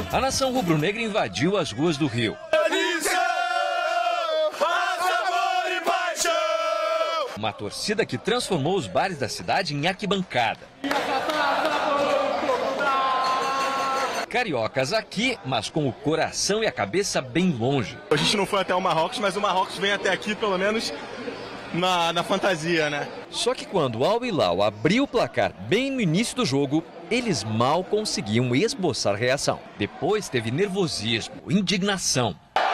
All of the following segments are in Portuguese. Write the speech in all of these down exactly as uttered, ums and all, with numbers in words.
A nação rubro-negra invadiu as ruas do Rio. Uma torcida que transformou os bares da cidade em arquibancada. Cariocas aqui, mas com o coração e a cabeça bem longe. A gente não foi até o Marrocos, mas o Marrocos vem até aqui, pelo menos na, na fantasia, né? Só que quando o Al Hilal abriu o placar bem no início do jogo, eles mal conseguiam esboçar reação. Depois teve nervosismo, indignação.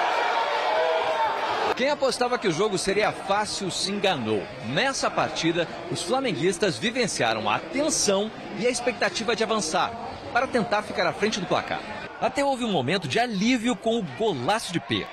Quem apostava que o jogo seria fácil se enganou. Nessa partida, os flamenguistas vivenciaram a tensão e a expectativa de avançar, para tentar ficar à frente do placar. Até houve um momento de alívio com o golaço de Pedro.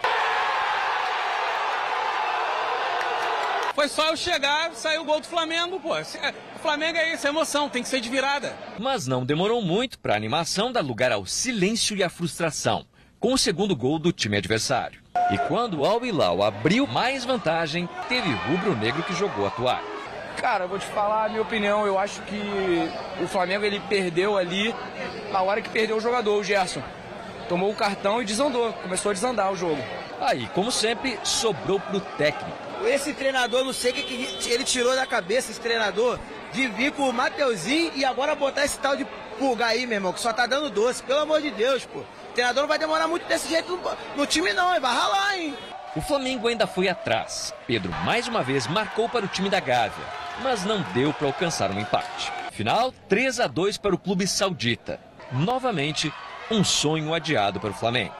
Foi só eu chegar, saiu o gol do Flamengo, pô. O Flamengo é isso, é emoção, tem que ser de virada. Mas não demorou muito para a animação dar lugar ao silêncio e à frustração, com o segundo gol do time adversário. E quando o Al Hilal abriu mais vantagem, teve rubro-negro que jogou a toalha. Cara, eu vou te falar a minha opinião. Eu acho que o Flamengo ele perdeu ali na hora que perdeu o jogador, o Gerson. Tomou o cartão e desandou, começou a desandar o jogo. Aí, como sempre, sobrou pro técnico. Esse treinador, não sei o que, que ele tirou da cabeça, esse treinador, de vir com o Mateuzinho e agora botar esse tal de pulga aí, meu irmão, que só tá dando doce. Pelo amor de Deus, pô. O treinador não vai demorar muito desse jeito no, no time não, vai ralar, hein? O Flamengo ainda foi atrás. Pedro, mais uma vez, marcou para o time da Gávea, mas não deu para alcançar um empate. Final, três a dois para o clube saudita. Novamente, um sonho adiado para o Flamengo.